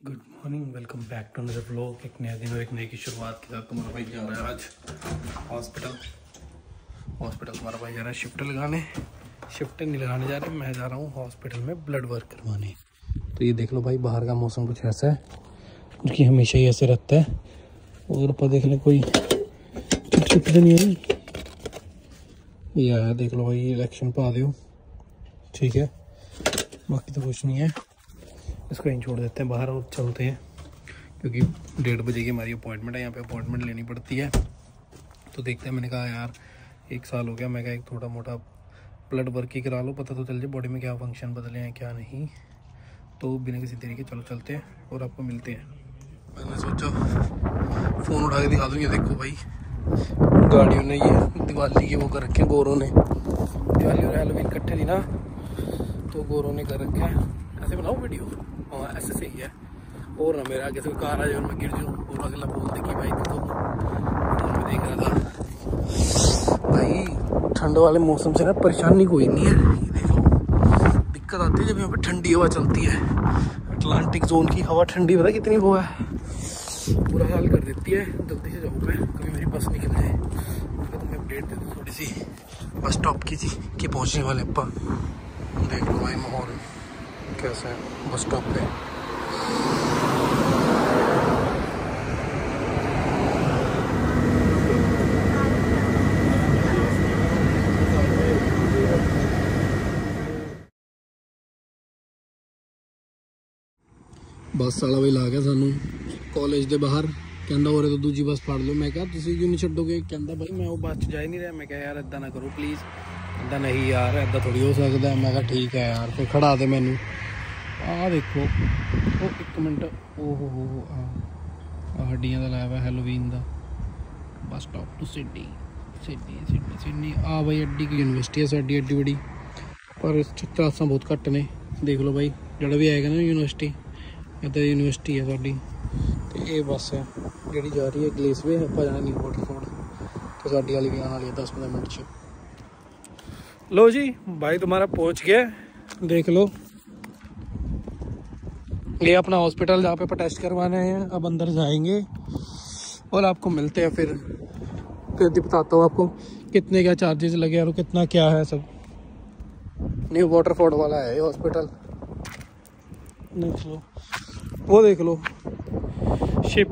Good morning, welcome back to another vlog. एक नया दिन और एक नई की शुरुआत के साथ तुम्हारा भाई जा रहा है आज हॉस्पिटल। तुम्हारा भाई जा रहा है शिफ्ट लगाने। शिफ्ट नहीं लगाने जा रहे, मैं जा रहा हूँ हॉस्पिटल में ब्लड वर्क करवाने। तो ये देख लो भाई, बाहर का मौसम कुछ ऐसा है जो कि हमेशा ही ऐसे रहता है। और ऊपर देख ले, कोई चिप तो नहीं है। ये आया, देख लो भाई, इलेक्शन पा दो, ठीक है, बाकी तो कुछ नहीं है। इसको यहीं छोड़ देते हैं बाहर और चलते हैं, क्योंकि 1:30 बजे की हमारी अपॉइंटमेंट है। यहाँ पे अपॉइंटमेंट लेनी पड़ती है। तो देखते हैं, मैंने कहा यार 1 साल हो गया, मैं कहा एक थोड़ा मोटा ब्लड वर्क ही करा लो, पता तो चल जाए बॉडी में क्या फंक्शन बदले हैं क्या नहीं। तो बिना किसी तरीके चलो चलते हैं और आपको मिलते हैं। मैंने सोचा फ़ोन उठा के दिखा दूँ। ये देखो भाई, गाड़ियों ने ये दिवाली के वो कर रखे हैं, गोरों ने। दिवाली और हैलोवीन इकट्ठे थी ना, तो गोरों ने कर रखे हैं। ऐसे बनाओ वीडियो, हाँ ऐसे सही है। और ना मेरा आगे से कार आ जाए और मैं गिर जाऊँ और अगला बोल दे कि भाई तो मैं देख रहा था। भाई ठंड वाले मौसम से ना परेशानी कोई नहीं है। ये देखो, दिक्कत आती है जब यहाँ पे ठंडी हवा चलती है। अटलांटिक जोन की हवा ठंडी, पता कितनी वो है, बुरा हाल कर देती है। जल्दी से जाऊँ मैं, कभी मेरी बस निकल जाए। तो तुम्हें अपडेट दे दूँ थोड़ी सी बस स्टॉप की थी कि पहुँचने वाले अपा। देख लो भाई माहौल कैसा है बस स्टॉप पे। बस वाला भी ला गया सानू कॉलेज के बाहर, कहता हो रहे तो दूजी बस फड़ लो। मैं कहा तुसी क्यों नहीं छड्डोगे? कहता भाई मैं वो बस च जा ही नहीं रहा। मैं कहा यार इदा ना करो प्लीज़। कहता नहीं यार इदा थोड़ी हो सकता है। मैं कहा ठीक है यार, फिर खड़ा दे मैनू। आ देखो, ओ एक मिनट, ओहो हो हड्डियां का लाया हुआ हैलोवीन का बस स्टॉप टू सिडनी। आ भाई एड्डी की यूनिवर्सिटी है साड़ी, एड्डी बड़ी, पर क्लासा बहुत घट ने। देख लो भाई, जड़ा भी आएगा ना यूनिवर्सिटी, इधर यूनिवर्सिटी है साड़ी। तो ये बस है जी जा रही है ग्लेसवे, आप जाना न्यू वाटरफोर्ड। तो साड़ी वाली भी आने वाली है 10-15 मिनट से। लो जी भाई तुम्हारा पहुंच गया, देख लो ये अपना हॉस्पिटल जहाँ पे टेस्ट करवाने हैं। अब अंदर जाएंगे और आपको मिलते हैं फिर बताता हूँ आपको कितने क्या चार्जेस लगे और कितना क्या है सब। न्यू वाटरफोर्ड वाला है ये हॉस्पिटल। देख लो, वो देख लो शिप,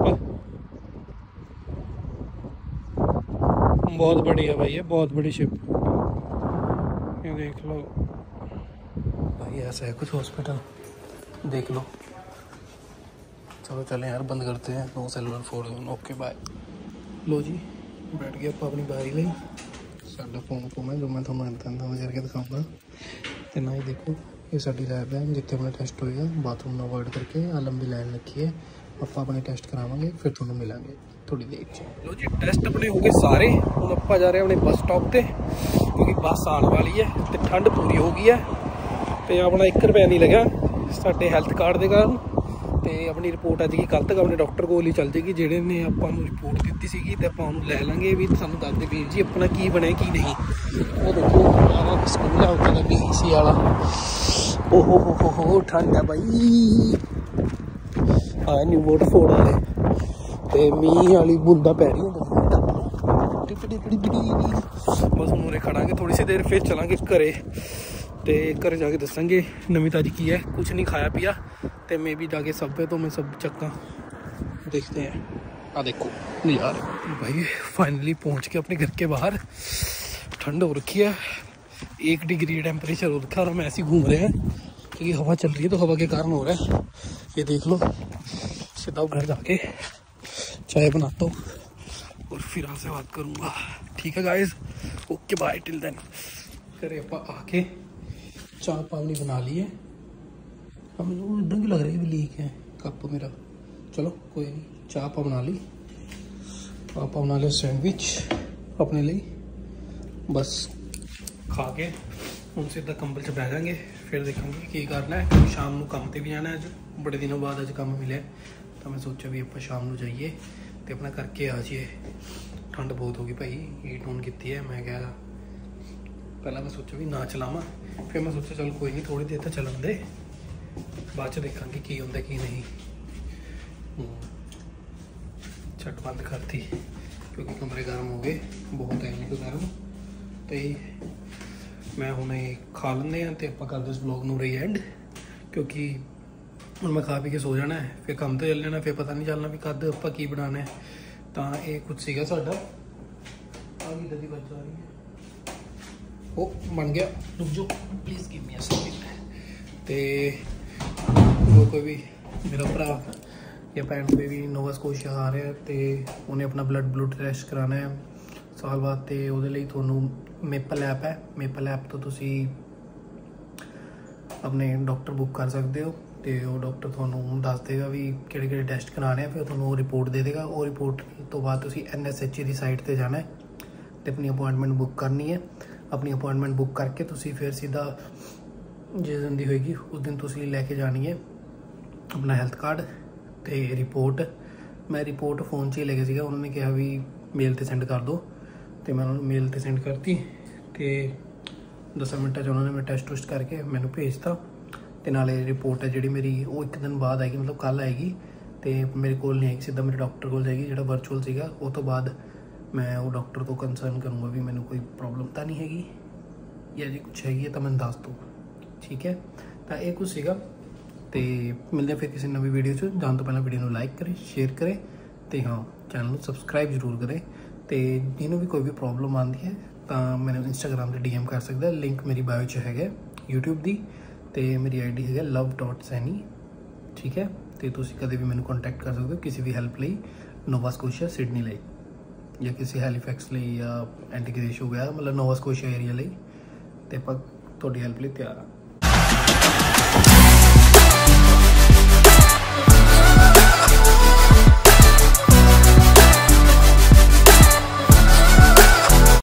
बहुत बड़ी है भाई, ये बहुत बड़ी शिप। ये देख लो भाई, ऐसा है कुछ हॉस्पिटल, देख लो। चलो चलें यार, बंद करते हैं। No cellular phone, okay bye. लो जी बैठ गया आप अपनी बारी ਲਈ। साडा फोन है जो मैं थोड़ा अंदर करके दिखाऊंगा। तो ना ही देखो, ये साड़ी लैब है जितने अपना टेस्ट होएगा। बाथरूम में अवॉइड करके आ लंबी लाइन रखी है। आप अपने टेस्ट करावांगे, फिर थोड़ा मिलेंगे थोड़ी देर से। लो जी टेस्ट अपने हो गए सारे। हम आप जा रहे हैं अपने बस स्टॉप पे, क्योंकि बस आने वाली है तो ठंड पूरी हो गई है। तो अपना 1 रुपया नहीं लगा साढ़े हैल्थ कार्ड के कारण। तो अपनी रिपोर्ट अज की कल तक अपने डॉक्टर को ही चल जाएगी, जेडे ने आपको रिपोर्ट दी सी। तो आप लै लेंगे भी सानू दस दे वीर जी अपना की बने की नहीं। वो देखो स्कूल है उत्तर BC वाला। ओहो हो ठंड है भाई। हाँ न्यू वाटरफोर्ड वाले तो मीह वाली बूंदा पै रही है। बस मूरे खड़ांगे थोड़ी सी देर, फिर चलांगे घरे। तो घर जाके दसांगे नवी ताजी की है। कुछ नहीं खाया पिया, तो मैं भी जाके सब पे तो मैं सब चक्का देखते हैं। आ देखो यार भाई, फाइनली पहुंच के अपने घर के बाहर। ठंड हो रखी है, 1 डिग्री टेम्परेचर हो रखा है और हम ऐसे ही घूम रहे हैं क्योंकि हवा चल रही है, तो हवा के कारण हो रहा है। ये देख लो, सीधा घर जाके चाय बनाता हूँ और फिर आपसे बात करूँगा। ठीक है guys, okay bye till then. करे आप आके चाय पानी बना लिए। हम डंग लग रही है लीक है कप मेरा। चलो कोई नहीं, चाय आप बना ली। आप बना लिया सैंडविच अपने लिए। बस खा के हम सीधा कंबल च बह जाएंगे, फिर देखेंगे की करना है। शाम को काम पर भी जाना है, अज बड़े दिनों बाद अज काम मिले। तो मैं सोचा भी आप शाम को जाइए तो अपना करके आ जाइए। ठंड बहुत होगी भाई, हीट ऑन की है। मैं क्या पहला मैं सोचा भी ना चलावा, फिर मैं सोचा चल कोई नहीं थोड़ी देर तक चलन दे, बाद च देखा की होंगे की नहीं। ਛੱਟ ਬੰਦ ਕਰਤੀ ਕਿਉਂਕਿ ਕਮਰੇ ਗਰਮ ਹੋ ਗਏ, ਬਹੁਤ ਹੈ ਨਹੀਂ ਗਰਮ। ਤੇ ਮੈਂ ਹੁਣ ਇਹ ਖਾ ਲੈਂਦੇ ਹਾਂ ਤੇ ਆਪਾਂ ਕਰਦੇ ਇਸ ਵਲੌਗ ਨੂੰ ਰਹੀ ਐਂਡ, ਕਿਉਂਕਿ ਹੁਣ ਮੈਂ ਖਾ ਪੀ ਕੇ ਸੋ ਜਾਣਾ, ਫਿਰ ਕੰਮ ਤੇ ਚੱਲ ਜਾਣਾ, ਫਿਰ ਪਤਾ ਨਹੀਂ ਚੱਲਣਾ ਵੀ ਕਦ ਆਪਾਂ ਕੀ ਬਣਾਉਣਾ ਹੈ। ਤਾਂ ਇਹ ਕੁਝ ਸੀਗਾ ਸਾਡਾ। ਆ ਵੀ ਦਦੀ ਬੱਚ ਰਹੀ ਹੈ, ਉਹ ਬਣ ਗਿਆ। ਰੁਕ ਜਾਓ please, give me a second. ਤੇ ਕੋਈ ਵੀ ਮੇਰਾ ਭਰਾ ਜਾਂ ਭੈਣ ਕੋਈ ਵੀ ਨੋਵਾ ਸਕੋਸ਼ੀਆ ਆ ਰਿਹਾ ਤੇ ਉਹਨੇ ਆਪਣਾ ਬਲੱਡ ਟੈਸਟ ਕਰਾਉਣਾ ਹੈ ਸਾਲ ਬਾਅਦ, ਤੇ ਉਹਦੇ ਲਈ ਤੁਹਾਨੂੰ ਮੇਪਲ ਐਪ ਹੈ, ਮੇਪਲ ਐਪ ਤੋਂ ਤੁਸੀਂ ਆਪਣੇ ਡਾਕਟਰ ਬੁੱਕ ਕਰ ਸਕਦੇ ਹੋ ਤੇ ਉਹ ਡਾਕਟਰ ਤੁਹਾਨੂੰ ਦੱਸ ਦੇਗਾ ਵੀ ਕਿਹੜੇ ਟੈਸਟ ਕਰਾਉਣੇ ਆ, ਫਿਰ ਤੁਹਾਨੂੰ ਉਹ ਰਿਪੋਰਟ ਦੇ ਦੇਗਾ। ਉਹ ਰਿਪੋਰਟ ਤੋਂ ਬਾਅਦ ਤੁਸੀਂ NSHA ਦੀ ਸਾਈਟ ਤੇ ਜਾਣਾ ਹੈ ਤੇ ਆਪਣੀ ਅਪਾਇੰਟਮੈਂਟ ਬੁੱਕ ਕਰਨੀ ਹੈ। ਆਪਣੀ ਅਪਾਇੰਟਮੈਂਟ ਬੁੱਕ ਕਰਕੇ ਤੁਸੀਂ ਫਿਰ ਸਿੱਧਾ ਜਿਸ ਦਿਨ ਦੀ ਹੋਏਗੀ ਉਸ ਦਿਨ ਤੁਸੀਂ ਲੈ ਕੇ ਜਾਣੀ ਹੈ ਆਪਣਾ ਹੈਲਥ ਕਾਰਡ ਤੇ ਰਿਪੋਰਟ। ਮੈਂ ਰਿਪੋਰਟ फ़ोन 'ਚ ਹੀ ਲੈ ਕੇ ਸੀਗਾ, ਉਹਨਾਂ ਨੇ ਕਿਹਾ ਵੀ ਮੇਲ ਤੇ ਸੈਂਡ ਕਰ ਦਿਓ ਤੇ ਮੈਂ ਉਹਨਾਂ ਨੂੰ ਮੇਲ ਤੇ ਸੈਂਡ ਕਰਤੀ ਤੇ 10 ਮਿੰਟਾਂ 'ਚ ਉਹਨਾਂ ਨੇ ਮੈਂ ਟੈਸਟ ਕਰਕੇ ਮੈਨੂੰ ਭੇਜਤਾ। ਤੇ ਨਾਲੇ ਰਿਪੋਰਟ ਹੈ ਜਿਹੜੀ ਮੇਰੀ ਉਹ 1 ਦਿਨ ਬਾਅਦ ਆਏਗੀ, ਮਤਲਬ ਕੱਲ੍ਹ ਆਏਗੀ ਤੇ ਮੇਰੇ ਕੋਲ ਨਹੀਂ ਆਏਗੀ, ਸਿੱਧਾ ਮੇਰੇ ਡਾਕਟਰ ਕੋਲ ਜਾਏਗੀ ਜਿਹੜਾ ਵਰਚੁਅਲ ਸੀਗਾ। ਉਹ ਤੋਂ ਬਾਅਦ ਮੈਂ ਉਹ ਡਾਕਟਰ ਤੋਂ ਕੰਸਰਨ ਕਰੂੰਗਾ ਵੀ ਮੈਨੂੰ ਕੋਈ ਪ੍ਰੋਬਲਮ ਤਾਂ ਨਹੀਂ ਹੈਗੀ, ਜਾਂ ਜੇ ਕੁਛ ਹੈਗੀ ਹੈ ਤਾਂ ਮੈਨੂੰ ਦੱਸ ਦਿਓ, ਠੀਕ ਹੈ। ਤਾਂ ਇਹ ਕੁਛ ਸੀਗਾ ਤੇ ਮਿਲਦੇ ਫਿਰ ਕਿਸੇ ਨਵੀਂ ਵੀਡੀਓ 'ਚ। ਜਾਣ ਤੋਂ ਪਹਿਲਾਂ ਵੀਡੀਓ ਨੂੰ ਲਾਈਕ ਕਰੇ, ਸ਼ੇਅਰ ਕਰੇ ਤੇ ਹਾਂ ਚੈਨਲ ਨੂੰ ਸਬਸਕ੍ਰਾਈਬ ਜ਼ਰੂਰ ਕਰੇ। ਤੇ ਜਿਹਨੂੰ ਵੀ ਕੋਈ ਵੀ ਪ੍ਰੋਬਲਮ ਆਉਂਦੀ ਹੈ ਤਾਂ ਮੈਨੂੰ ਇੰਸਟਾਗ੍ਰਾਮ ਤੇ DM ਕਰ ਸਕਦਾ, ਲਿੰਕ ਮੇਰੀ ਬਾਇਓ 'ਚ ਹੈਗਾ YouTube ਦੀ, ਤੇ ਮੇਰੀ ID ਹੈਗਾ love.sani, ਠੀਕ ਹੈ। ਤੇ ਤੁਸੀਂ ਕਦੇ ਵੀ ਮੈਨੂੰ ਕੰਟੈਕਟ ਕਰ ਸਕਦੇ ਹੋ ਕਿਸੇ ਵੀ ਹੈਲਪ ਲਈ, ਨੋਵਾ ਸਕੋਸ਼ੀਆ ਸਿਡਨੀ ਲਈ ਜਾਂ ਕਿਸੇ ਹੈਲੀਫੈਕਸ ਲਈ ਜਾਂ ਐਂਟੀਗ੍ਰੇਸ਼ ਹੋ ਗਿਆ, ਮਤਲਬ ਨੋਵਾ ਸਕੋਸ਼ੀਆ ਏਰੀਆ ਲਈ, ਤੇ ਆਪਾਂ ਤੁਹਾਡੀ ਹੈਲਪ ਲਈ ਤਿਆਰ ਹਾਂ।